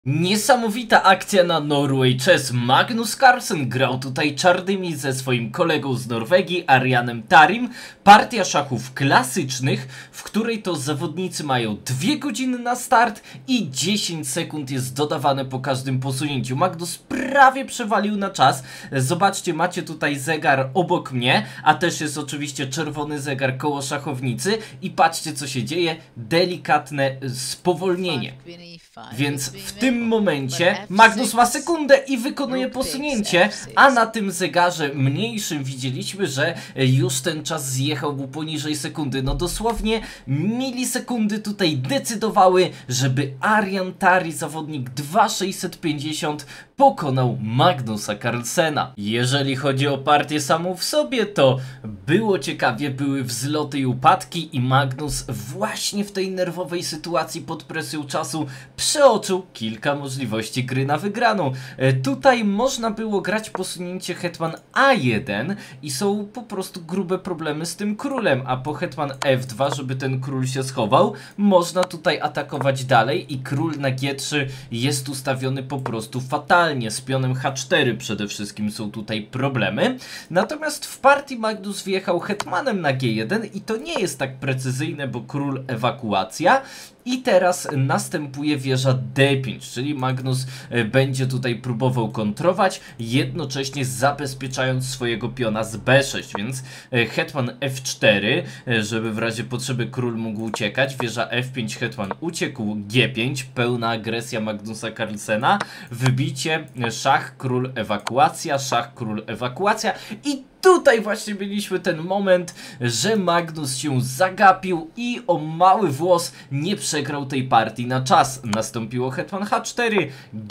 Niesamowita akcja na Norway Chess. Magnus Carlsen grał tutaj czarnymi ze swoim kolegą z Norwegii, Arianem Tarim. Partia szachów klasycznych, w której to zawodnicy mają 2 godziny na start i 10 sekund jest dodawane po każdym posunięciu. Magnus prawie przewalił na czas. Zobaczcie, macie tutaj zegar obok mnie, a też jest oczywiście czerwony zegar koło szachownicy i patrzcie, co się dzieje. Delikatne spowolnienie. Więc w tym momencie Magnus ma sekundę i wykonuje posunięcie, a na tym zegarze mniejszym widzieliśmy, że już ten czas zjechał mu poniżej sekundy. No dosłownie milisekundy tutaj decydowały, żeby Arian Tari, zawodnik 2650, pokonał Magnusa Carlsena. Jeżeli chodzi o partię samą w sobie, to było ciekawie, były wzloty i upadki i Magnus właśnie w tej nerwowej sytuacji pod presją czasu przeoczył kilka możliwości gry na wygraną. Tutaj można było grać posunięcie hetman A1 i są po prostu grube problemy z tym królem, a po hetman F2, żeby ten król się schował, można tutaj atakować dalej i król na G3 jest ustawiony po prostu fatalnie. Z pionem H4 przede wszystkim są tutaj problemy. Natomiast w partii Magnus wjechał hetmanem na G1 i to nie jest tak precyzyjne, bo król ewakuacja. I teraz następuje wieża D5, czyli Magnus będzie tutaj próbował kontrować, jednocześnie zabezpieczając swojego piona z B6, więc hetman F4, żeby w razie potrzeby król mógł uciekać, wieża F5, hetman uciekł, G5, pełna agresja Magnusa Carlsena, wybicie, szach, król, ewakuacja i tutaj właśnie mieliśmy ten moment, że Magnus się zagapił i o mały włos nie przegrał tej partii na czas. Nastąpiło hetman H4,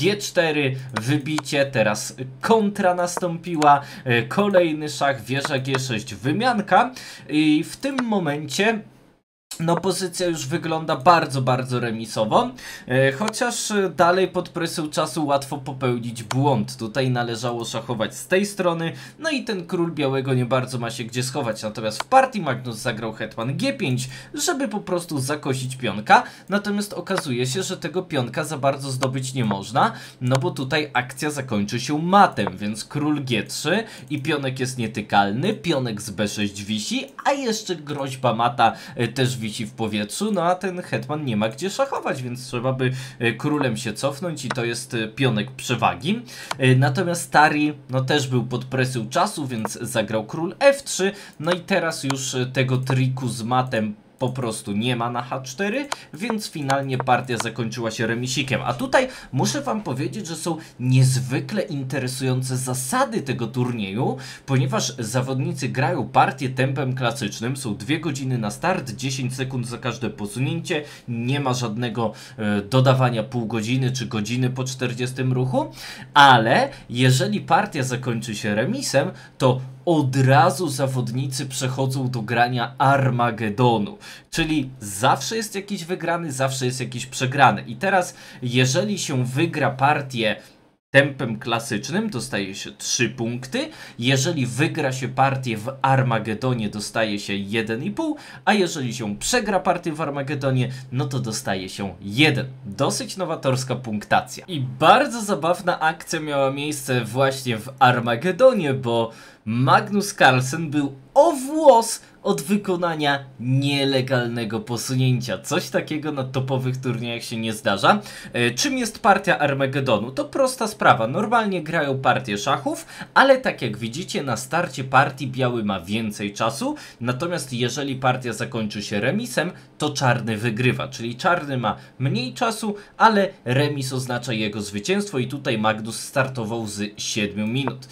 G4, wybicie, teraz kontra nastąpiła, kolejny szach, wieża G6, wymianka i w tym momencie no pozycja już wygląda bardzo remisowo, chociaż dalej pod presją czasu łatwo popełnić błąd. Tutaj należało szachować z tej strony, no i ten król białego nie bardzo ma się gdzie schować. Natomiast w partii Magnus zagrał hetman G5, żeby po prostu zakosić pionka, natomiast okazuje się, że tego pionka za bardzo zdobyć nie można, no bo tutaj akcja zakończy się matem, więc król G3 i pionek jest nietykalny, pionek z B6 wisi, a jeszcze groźba mata też wisi w powietrzu, no a ten hetman nie ma gdzie szachować, więc trzeba by królem się cofnąć i to jest pionek przewagi. Natomiast Tari no też był pod presją czasu, więc zagrał król F3, no i teraz już tego triku z matem po prostu nie ma na H4, więc finalnie partia zakończyła się remisikiem. A tutaj muszę wam powiedzieć, że są niezwykle interesujące zasady tego turnieju, ponieważ zawodnicy grają partię tempem klasycznym, są 2 godziny na start, 10 sekund za każde posunięcie, nie ma żadnego dodawania pół godziny czy godziny po 40 ruchu, ale jeżeli partia zakończy się remisem, to od razu zawodnicy przechodzą do grania Armagedonu, czyli zawsze jest jakiś wygrany, zawsze jest jakiś przegrany. I teraz jeżeli się wygra partię tempem klasycznym, dostaje się 3 punkty, jeżeli wygra się partię w Armagedonie, dostaje się 1,5, a jeżeli się przegra partię w Armagedonie, no to dostaje się 1. Dosyć nowatorska punktacja. I bardzo zabawna akcja miała miejsce właśnie w Armagedonie, bo Magnus Carlsen był o włos od wykonania nielegalnego posunięcia. Coś takiego na topowych turniejach się nie zdarza. Czym jest partia Armagedonu? To prosta sprawa. Normalnie grają partię szachów, ale tak jak widzicie, na starcie partii biały ma więcej czasu, natomiast jeżeli partia zakończy się remisem, to czarny wygrywa, czyli czarny ma mniej czasu, ale remis oznacza jego zwycięstwo i tutaj Magnus startował z 7 minut.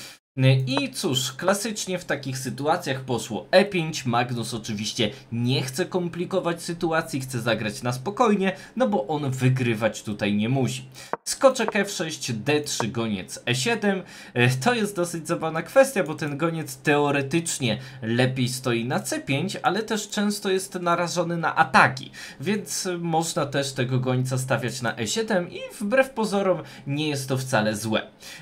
I cóż, klasycznie w takich sytuacjach poszło E5, Magnus oczywiście nie chce komplikować sytuacji, chce zagrać na spokojnie, no bo on wygrywać tutaj nie musi. Skoczek F6, D3, goniec E7, to jest dosyć zabawna kwestia, bo ten goniec teoretycznie lepiej stoi na C5, ale też często jest narażony na ataki, więc można też tego gońca stawiać na E7 i wbrew pozorom nie jest to wcale złe.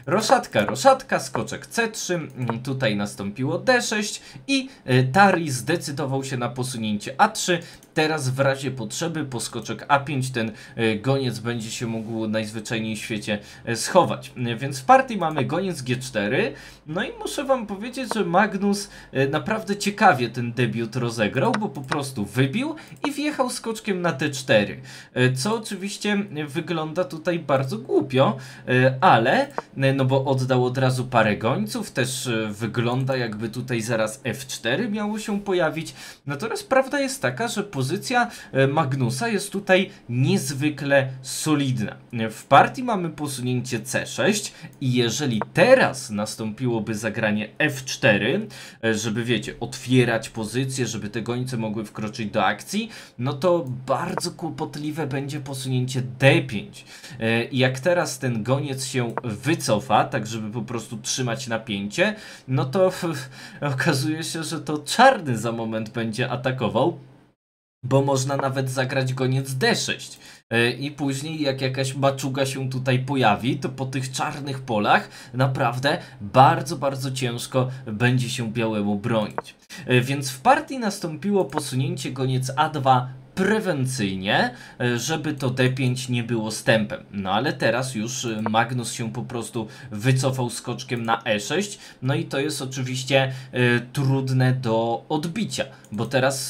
Roszatka, skoczek C3, tutaj nastąpiło D6 i Tari zdecydował się na posunięcie A3 Teraz w razie potrzeby poskoczek A5 ten goniec będzie się mógł najzwyczajniej w świecie schować. Więc w partii mamy goniec G4. No i muszę wam powiedzieć, że Magnus naprawdę ciekawie ten debiut rozegrał, bo po prostu wybił i wjechał skoczkiem na D4. Co oczywiście wygląda tutaj bardzo głupio, ale no bo oddał od razu parę gońców, też wygląda jakby tutaj zaraz F4 miało się pojawić. Natomiast prawda jest taka, że pozycja Magnusa jest tutaj niezwykle solidna. W partii mamy posunięcie C6 i jeżeli teraz nastąpiłoby zagranie F4, żeby wiecie, otwierać pozycję, żeby te gońce mogły wkroczyć do akcji, no to bardzo kłopotliwe będzie posunięcie D5. I jak teraz ten goniec się wycofa, tak żeby po prostu trzymać napięcie, no to okazuje się, że to czarny za moment będzie atakował, bo można nawet zagrać goniec D6. I później jak jakaś maczuga się tutaj pojawi, to po tych czarnych polach naprawdę bardzo ciężko będzie się białemu bronić. Więc w partii nastąpiło posunięcie goniec A2 prewencyjnie, żeby to D5 nie było stępem. No ale teraz już Magnus się po prostu wycofał skoczkiem na E6, no i to jest oczywiście trudne do odbicia, bo teraz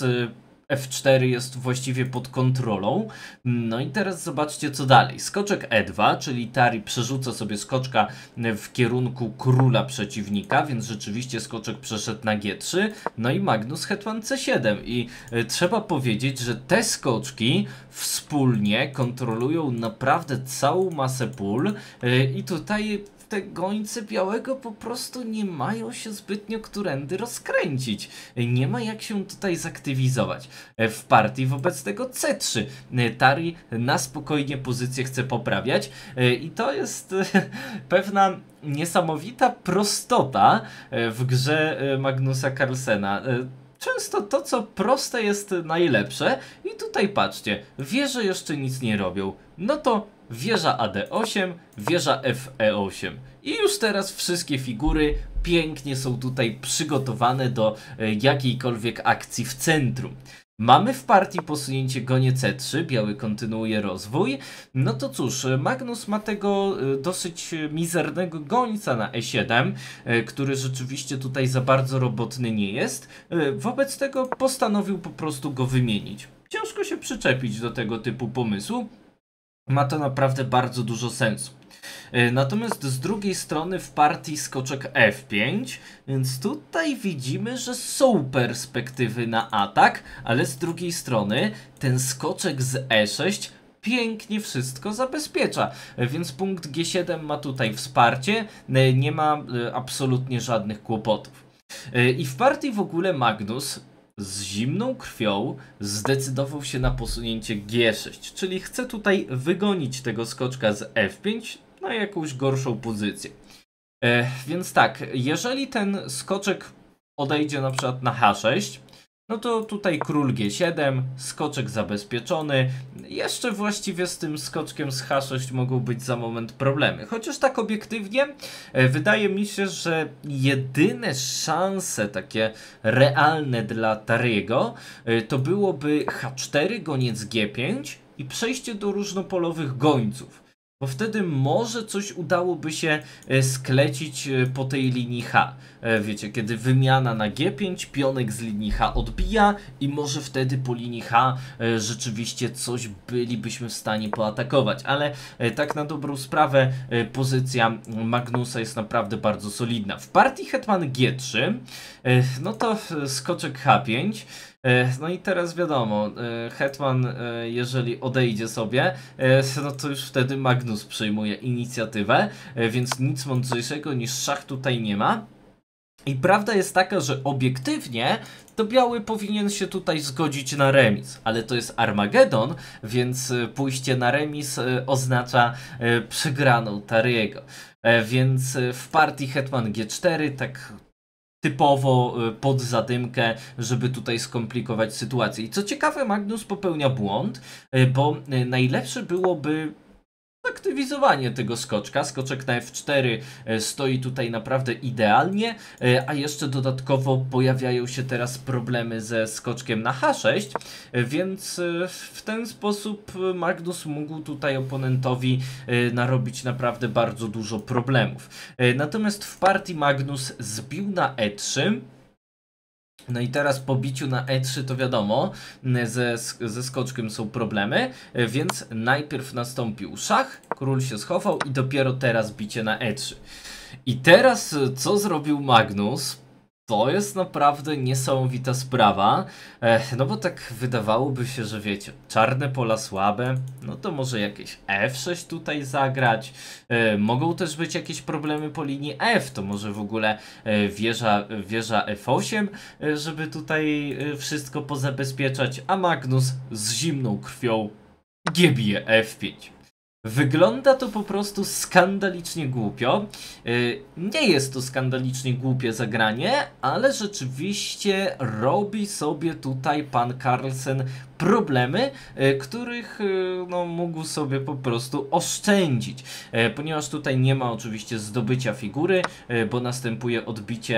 F4 jest właściwie pod kontrolą. No i teraz zobaczcie co dalej. Skoczek E2, czyli Tari przerzuca sobie skoczka w kierunku króla przeciwnika, więc rzeczywiście skoczek przeszedł na G3. No i Magnus hetman C7 i trzeba powiedzieć, że te skoczki wspólnie kontrolują naprawdę całą masę pól i tutaj te gońce białego po prostu nie mają się zbytnio którędy rozkręcić. Nie ma jak się tutaj zaktywizować. W partii wobec tego C3 Tari na spokojnie pozycję chce poprawiać i to jest pewna niesamowita prostota w grze Magnusa Carlsena. Często to, co proste, jest najlepsze. I tutaj patrzcie, wieże jeszcze nic nie robią. No to wieża AD8, wieża FE8. I już teraz wszystkie figury pięknie są tutaj przygotowane do jakiejkolwiek akcji w centrum. Mamy w partii posunięcie gonie C3, biały kontynuuje rozwój. No to cóż, Magnus ma tego dosyć mizernego gońca na E7, który rzeczywiście tutaj za bardzo robotny nie jest. Wobec tego postanowił po prostu go wymienić. Ciężko się przyczepić do tego typu pomysłu. Ma to naprawdę bardzo dużo sensu. Natomiast z drugiej strony w partii skoczek F5, więc tutaj widzimy, że są perspektywy na atak, ale z drugiej strony ten skoczek z E6 pięknie wszystko zabezpiecza, więc punkt G7 ma tutaj wsparcie, nie ma absolutnie żadnych kłopotów. I w partii w ogóle Magnus z zimną krwią zdecydował się na posunięcie G6, czyli chce tutaj wygonić tego skoczka z F5 na jakąś gorszą pozycję. Więc tak, jeżeli ten skoczek odejdzie na przykład na H6, no to tutaj król G7, skoczek zabezpieczony. Jeszcze właściwie z tym skoczkiem z H6 mogą być za moment problemy. Chociaż tak obiektywnie wydaje mi się, że jedyne szanse takie realne dla Tariego to byłoby H4, goniec G5 i przejście do różnopolowych gońców. Bo wtedy może coś udałoby się sklecić po tej linii H. Wiecie, kiedy wymiana na G5, pionek z linii H odbija i może wtedy po linii H rzeczywiście coś bylibyśmy w stanie poatakować. Ale tak na dobrą sprawę pozycja Magnusa jest naprawdę bardzo solidna. W partii hetman G3, no to skoczek H5. No i teraz wiadomo, hetman jeżeli odejdzie sobie, no to już wtedy Magnus przejmuje inicjatywę, więc nic mądrzejszego niż szach tutaj nie ma. I prawda jest taka, że obiektywnie to biały powinien się tutaj zgodzić na remis, ale to jest Armagedon, więc pójście na remis oznacza przegraną Tariego. Więc w partii hetman G4 tak typowo pod zadymkę, żeby tutaj skomplikować sytuację. I co ciekawe, Magnus popełnia błąd, bo najlepsze byłoby aktywizowanie tego skoczka. Skoczek na F4 stoi tutaj naprawdę idealnie, a jeszcze dodatkowo pojawiają się teraz problemy ze skoczkiem na H6, więc w ten sposób Magnus mógł tutaj oponentowi narobić naprawdę bardzo dużo problemów. Natomiast w partii Magnus zbił na E3. No i teraz po biciu na E3 to wiadomo, ze skoczkiem są problemy, więc najpierw nastąpił szach, król się schował i dopiero teraz bicie na E3. I teraz co zrobił Magnus? To jest naprawdę niesamowita sprawa, no bo tak wydawałoby się, że wiecie, czarne pola słabe, no to może jakieś F6 tutaj zagrać, mogą też być jakieś problemy po linii F, to może w ogóle wieża F8, żeby tutaj wszystko pozabezpieczać, a Magnus z zimną krwią bije F5. Wygląda to po prostu skandalicznie głupio. Nie jest to skandalicznie głupie zagranie, ale rzeczywiście robi sobie tutaj pan Carlsen problemy, których no, mógł sobie po prostu oszczędzić. Ponieważ tutaj nie ma oczywiście zdobycia figury, bo następuje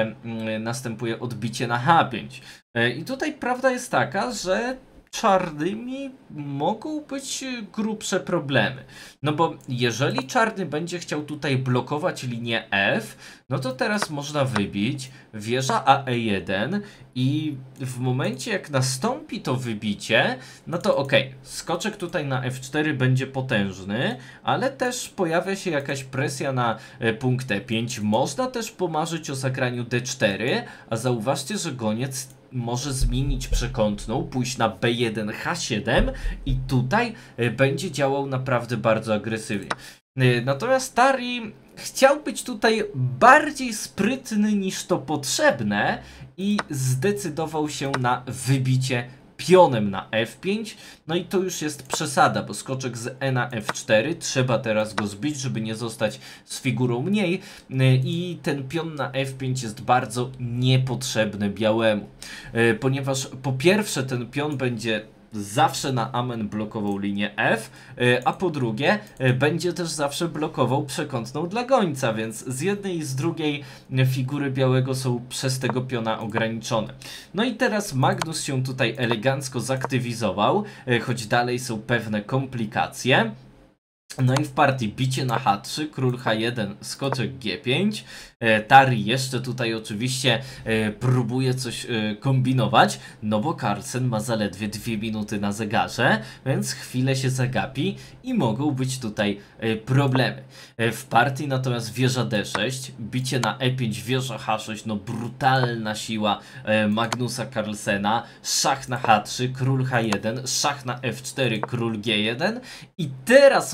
odbicie na H5. I tutaj prawda jest taka, że czarnymi mogą być grubsze problemy. No bo jeżeli czarny będzie chciał tutaj blokować linię F, no to teraz można wybić wieża AE1 i w momencie jak nastąpi to wybicie, no to okej, skoczek tutaj na F4 będzie potężny, ale też pojawia się jakaś presja na punkt E5. Można też pomarzyć o zagraniu D4, a zauważcie, że goniec może zmienić przekątną, pójść na B1, H7 i tutaj będzie działał naprawdę bardzo agresywnie. Natomiast Tari chciał być tutaj bardziej sprytny niż to potrzebne i zdecydował się na wybicie pionem na F5, no i to już jest przesada, bo skoczek z E na F4, trzeba teraz go zbić, żeby nie zostać z figurą mniej i ten pion na F5 jest bardzo niepotrzebny białemu, ponieważ po pierwsze ten pion będzie zawsze na amen blokował linię F, a po drugie będzie też zawsze blokował przekątną dla gońca, więc z jednej i z drugiej figury białego są przez tego piona ograniczone. No i teraz Magnus się tutaj elegancko zaktywizował, choć dalej są pewne komplikacje. No i w partii bicie na H3, król H1, skoczek G5. Tari jeszcze tutaj oczywiście próbuje coś kombinować, no bo Carlsen ma zaledwie 2 minuty na zegarze, więc chwilę się zagapi i mogą być tutaj problemy. W partii natomiast wieża D6, bicie na E5, wieża H6, no brutalna siła Magnusa Carlsena, szach na H3, król H1, szach na F4, król G1 i teraz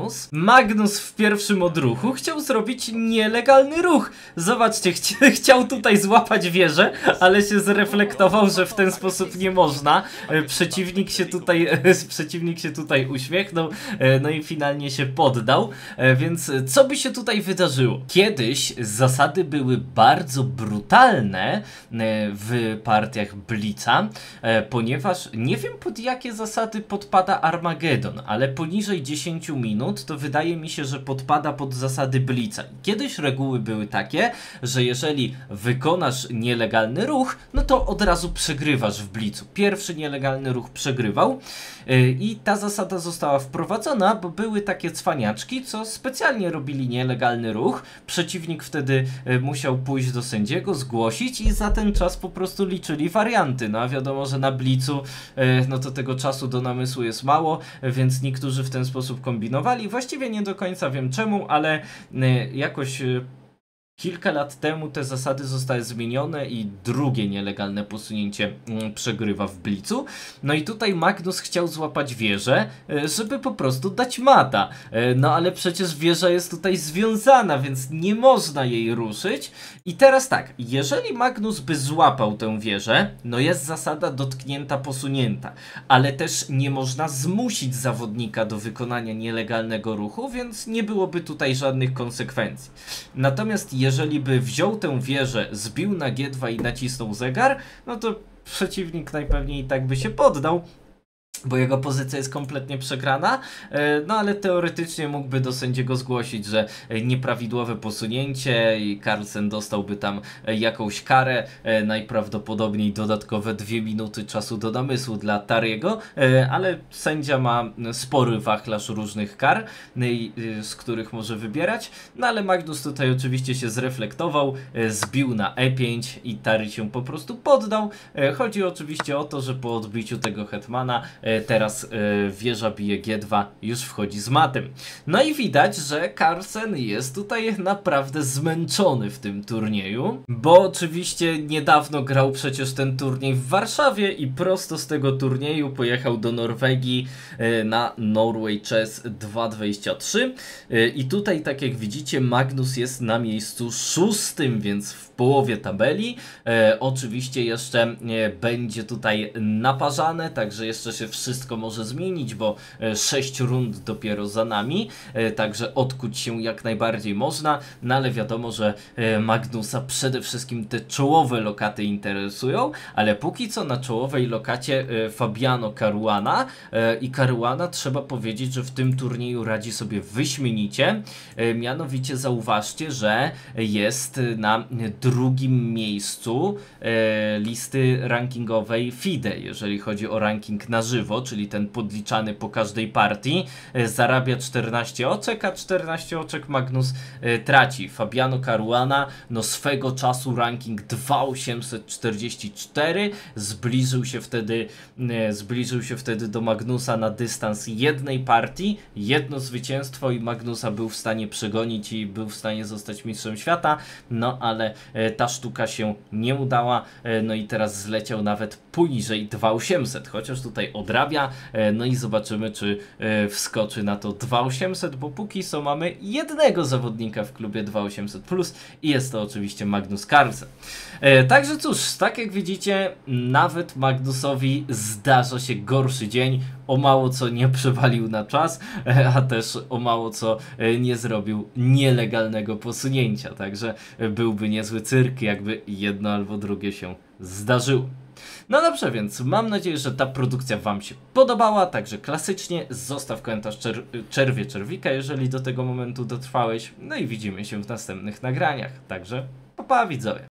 Magnus w pierwszym odruchu chciał zrobić nielegalny ruch. Zobaczcie, chciał tutaj złapać wieżę, ale się zreflektował, że w ten sposób nie można. Przeciwnik się tutaj uśmiechnął, no i finalnie się poddał. Więc co by się tutaj wydarzyło? Kiedyś zasady były bardzo brutalne w partiach Blitza, ponieważ nie wiem pod jakie zasady podpada Armageddon, ale poniżej 10 minut to wydaje mi się, że podpada pod zasady Blitza. Kiedyś reguły były takie, że jeżeli wykonasz nielegalny ruch, no to od razu przegrywasz w Blitzu. Pierwszy nielegalny ruch przegrywał i ta zasada została wprowadzona, bo były takie cwaniaczki, co specjalnie robili nielegalny ruch. Przeciwnik wtedy musiał pójść do sędziego, zgłosić i za ten czas po prostu liczyli warianty. No a wiadomo, że na Blitzu no to tego czasu do namysłu jest mało, więc niektórzy w ten sposób kombinowali. Właściwie nie do końca wiem czemu, ale jakoś kilka lat temu te zasady zostały zmienione i drugie nielegalne posunięcie przegrywa w Blitzu. No i tutaj Magnus chciał złapać wieżę, żeby po prostu dać mata. No ale przecież wieża jest tutaj związana, więc nie można jej ruszyć. I teraz tak, jeżeli Magnus by złapał tę wieżę, no jest zasada dotknięta, posunięta. Ale też nie można zmusić zawodnika do wykonania nielegalnego ruchu, więc nie byłoby tutaj żadnych konsekwencji. Natomiast jeżeli by wziął tę wieżę, zbił na G2 i nacisnął zegar, no to przeciwnik najpewniej i tak by się poddał. bo jego pozycja jest kompletnie przegrana, no ale teoretycznie mógłby do sędziego zgłosić, że nieprawidłowe posunięcie i Carlsen dostałby tam jakąś karę, najprawdopodobniej dodatkowe 2 minuty czasu do namysłu dla Tariego, ale sędzia ma spory wachlarz różnych kar, z których może wybierać, no ale Magnus tutaj oczywiście się zreflektował, zbił na E5 i Tari się po prostu poddał. Chodzi oczywiście o to, że po odbiciu tego hetmana teraz wieża bije G2, już wchodzi z matem. No i widać, że Carlsen jest tutaj naprawdę zmęczony w tym turnieju, bo oczywiście niedawno grał przecież ten turniej w Warszawie i prosto z tego turnieju pojechał do Norwegii na Norway Chess 2.23 i tutaj, tak jak widzicie, Magnus jest na miejscu 6, więc w połowie tabeli. Oczywiście jeszcze będzie tutaj naparzane, także jeszcze się wszystko może zmienić, bo 6 rund dopiero za nami, także odkuć się jak najbardziej można, no ale wiadomo, że Magnusa przede wszystkim te czołowe lokaty interesują, ale póki co na czołowej lokacie Fabiano Caruana i Caruana trzeba powiedzieć, że w tym turnieju radzi sobie wyśmienicie, mianowicie zauważcie, że jest na drugim miejscu listy rankingowej FIDE, jeżeli chodzi o ranking na żywo, czyli ten podliczany po każdej partii, zarabia 14 oczek, a 14 oczek Magnus traci. Fabiano Caruana, no swego czasu ranking 2844, zbliżył się wtedy do Magnusa na dystans jednej partii, jedno zwycięstwo i Magnusa był w stanie przegonić i był w stanie zostać mistrzem świata, no ale ta sztuka się nie udała, no i teraz zleciał nawet poniżej 2800, chociaż tutaj odrabia, no i zobaczymy, czy wskoczy na to 2800, bo póki co mamy jednego zawodnika w klubie 2800+, i jest to oczywiście Magnus Carlsen. Także cóż, tak jak widzicie, nawet Magnusowi zdarza się gorszy dzień, o mało co nie przewalił na czas, a też o mało co nie zrobił nielegalnego posunięcia, także byłby niezły cyrk, jakby jedno albo drugie się zdarzyło. No dobrze, więc mam nadzieję, że ta produkcja Wam się podobała, także klasycznie zostaw komentarz czerwika, jeżeli do tego momentu dotrwałeś, no i widzimy się w następnych nagraniach, także pa widzowie.